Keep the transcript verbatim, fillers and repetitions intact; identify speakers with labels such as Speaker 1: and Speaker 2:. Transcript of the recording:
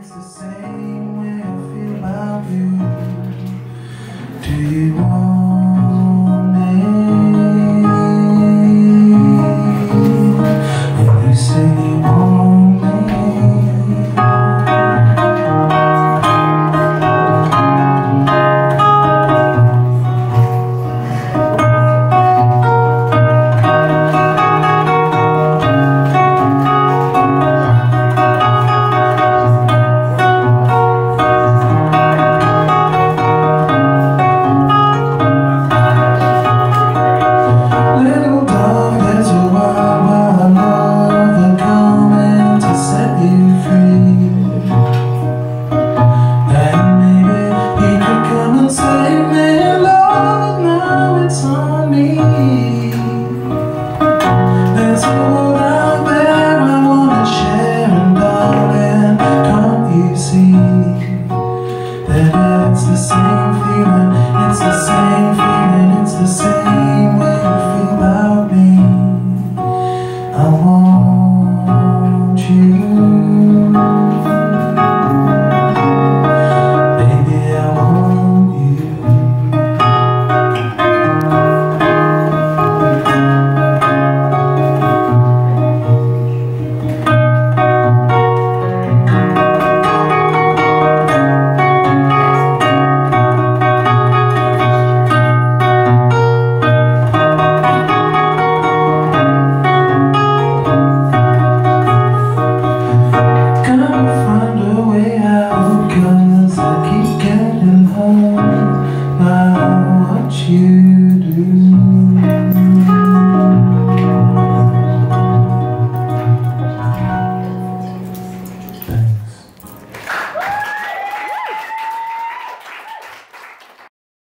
Speaker 1: it's the same way I feel about you. Do you want me? And you say you want me. It's the same feeling, it's the same